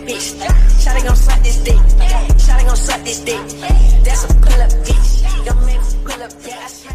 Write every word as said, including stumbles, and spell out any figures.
bitch. Shawty gon' suck this dick. Shawty gon' suck this dick. That's a pull up bitch. Don't make me pull up, yeah.